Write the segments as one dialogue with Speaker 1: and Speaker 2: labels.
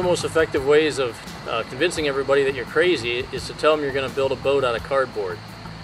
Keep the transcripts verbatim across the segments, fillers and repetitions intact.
Speaker 1: of the most effective ways of uh, convincing everybody that you're crazy is to tell them you're going to build a boat out of cardboard.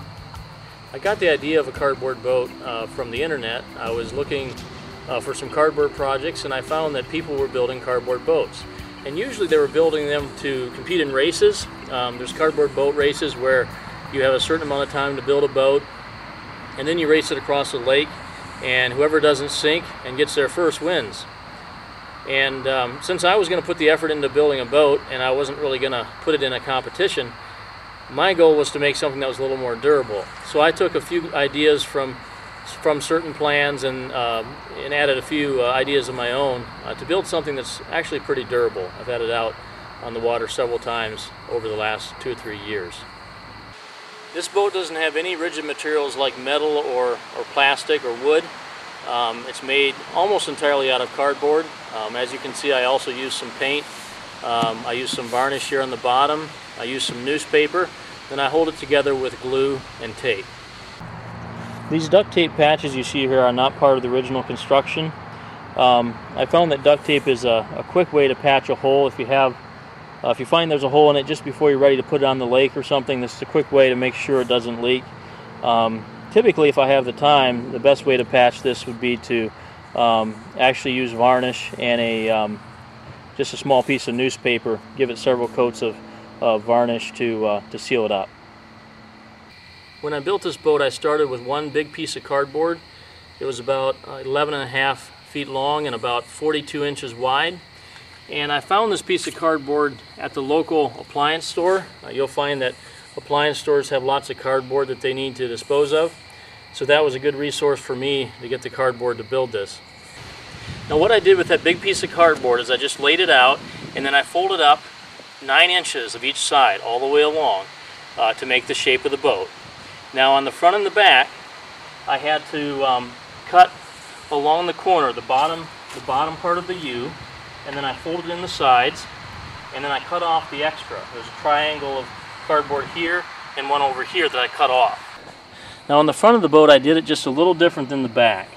Speaker 1: I got the idea of a cardboard boat uh, from the internet. I was looking uh, for some cardboard projects, and I found that people were building cardboard boats. And usually they were building them to compete in races. Um, there's cardboard boat races where you have a certain amount of time to build a boat, and then you race it across the lake, and whoever doesn't sink and gets there first wins. And um, since I was going to put the effort into building a boat and I wasn't really going to put it in a competition, my goal was to make something that was a little more durable. So I took a few ideas from from certain plans and, uh, and added a few uh, ideas of my own uh, to build something that's actually pretty durable. I've had it out on the water several times over the last two or three years. This boat doesn't have any rigid materials like metal or, or plastic or wood. Um, it's made almost entirely out of cardboard. Um, as you can see, I also use some paint. Um, I use some varnish here on the bottom. I use some newspaper. Then I hold it together with glue and tape. These duct tape patches you see here are not part of the original construction. Um, I found that duct tape is a, a quick way to patch a hole. If you have, uh, if you find there's a hole in it just before you're ready to put it on the lake or something, this is a quick way to make sure it doesn't leak. Um, typically, if I have the time, the best way to patch this would be to um, actually use varnish and a um, just a small piece of newspaper. Give it several coats of uh, varnish to uh, to seal it up. When I built this boat, I started with one big piece of cardboard. It was about eleven and a half feet long and about forty-two inches wide. And I found this piece of cardboard at the local appliance store. Uh, you'll find that appliance stores have lots of cardboard that they need to dispose of. So that was a good resource for me to get the cardboard to build this. Now what I did with that big piece of cardboard is I just laid it out and then I folded up nine inches of each side all the way along uh, to make the shape of the boat. Now on the front and the back, I had to um, cut along the corner, the bottom, the bottom part of the U, and then I folded in the sides, and then I cut off the extra. There's a triangle of cardboard here and one over here that I cut off. Now on the front of the boat, I did it just a little different than the back.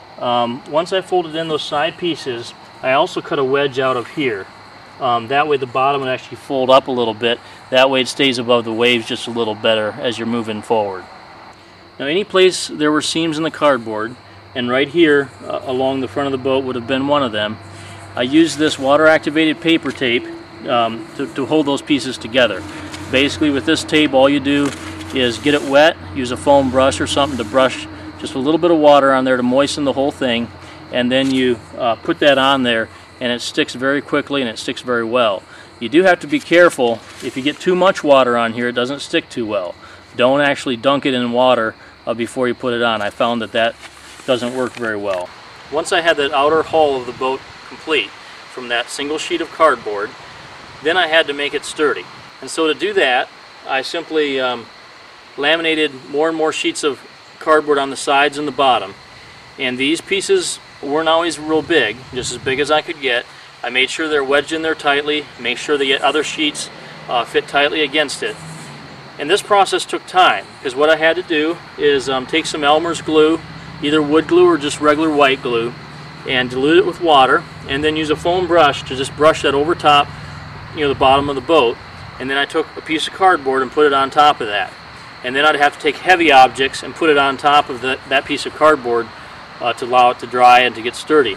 Speaker 1: Um, once I folded in those side pieces, I also cut a wedge out of here. Um, that way the bottom would actually fold up a little bit. That way it stays above the waves just a little better as you're moving forward. Now any place there were seams in the cardboard, and right here uh, along the front of the boat would have been one of them, I used this water activated paper tape um, to, to hold those pieces together. Basically with this tape all you do is get it wet, use a foam brush or something to brush just a little bit of water on there to moisten the whole thing, and then you uh, put that on there and it sticks very quickly and it sticks very well. You do have to be careful. If you get too much water on here, it doesn't stick too well. Don't actually dunk it in water uh, before you put it on. I found that that doesn't work very well. Once I had that outer hull of the boat complete from that single sheet of cardboard, then I had to make it sturdy. And so to do that, I simply um, laminated more and more sheets of cardboard on the sides and the bottom. And these pieces weren't always real big, just as big as I could get. I made sure they're wedged in there tightly, make sure the other sheets uh, fit tightly against it. And this process took time, because what I had to do is um, take some Elmer's glue, either wood glue or just regular white glue, and dilute it with water, and then use a foam brush to just brush that over top, you know, the bottom of the boat. And then I took a piece of cardboard and put it on top of that. And then I'd have to take heavy objects and put it on top of the, that piece of cardboard uh, to allow it to dry and to get sturdy.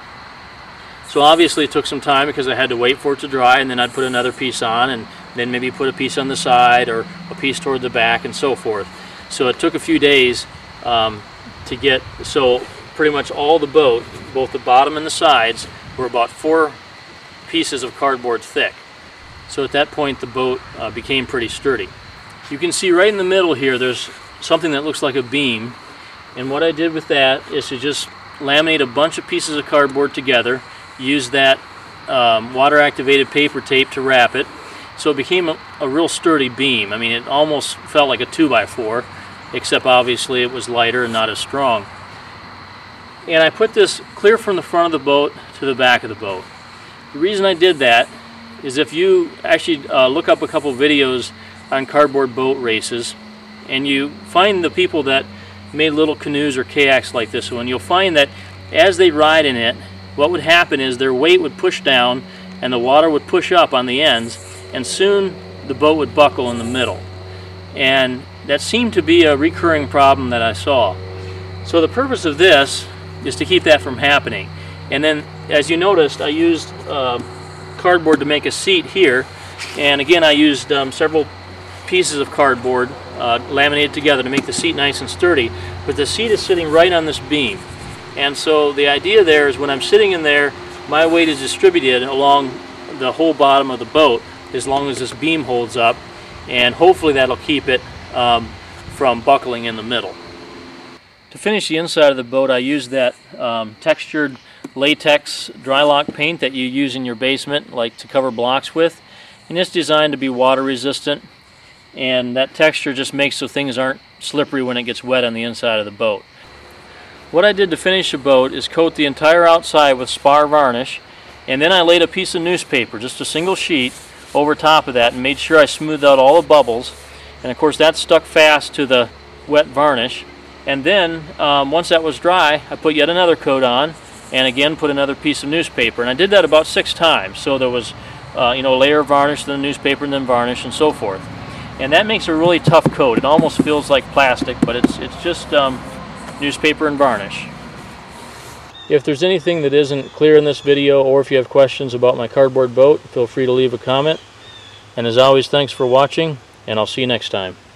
Speaker 1: So obviously it took some time because I had to wait for it to dry, and then I'd put another piece on, and then maybe put a piece on the side or a piece toward the back and so forth. So it took a few days um, to get, so pretty much all the boat, both the bottom and the sides, were about four pieces of cardboard thick. So at that point the boat uh, became pretty sturdy. You can see right in the middle here there's something that looks like a beam, and what I did with that is to just laminate a bunch of pieces of cardboard together, use that um, water activated paper tape to wrap it, so it became a, a real sturdy beam. I mean, it almost felt like a two by four, except obviously it was lighter and not as strong. And I put this clear from the front of the boat to the back of the boat. The reason I did that is if you actually uh, look up a couple videos on cardboard boat races, and you find the people that made little canoes or kayaks like this one, you'll find that as they ride in it, what would happen is their weight would push down and the water would push up on the ends, and soon the boat would buckle in the middle. And that seemed to be a recurring problem that I saw. So the purpose of this is to keep that from happening. And then, as you noticed, I used uh, cardboard to make a seat here, and again I used um, several pieces of cardboard uh, laminated together to make the seat nice and sturdy, but the seat is sitting right on this beam. And so the idea there is when I'm sitting in there, my weight is distributed along the whole bottom of the boat as long as this beam holds up, and hopefully that'll keep it um, from buckling in the middle. To finish the inside of the boat, I used that um, textured latex dry lock paint that you use in your basement, like to cover blocks with, and it's designed to be water resistant, and that texture just makes so things aren't slippery when it gets wet on the inside of the boat. What I did to finish the boat is coat the entire outside with spar varnish, and then I laid a piece of newspaper, just a single sheet, over top of that and made sure I smoothed out all the bubbles, and of course that stuck fast to the wet varnish. And then um, once that was dry, I put yet another coat on, and again put another piece of newspaper, and I did that about six times. So there was uh, you know, a layer of varnish, then newspaper, and then varnish, and so forth. And that makes a really tough coat. It almost feels like plastic, but it's it's just um, newspaper and varnish. If there's anything that isn't clear in this video, or if you have questions about my cardboard boat, feel free to leave a comment. And as always, thanks for watching, and I'll see you next time.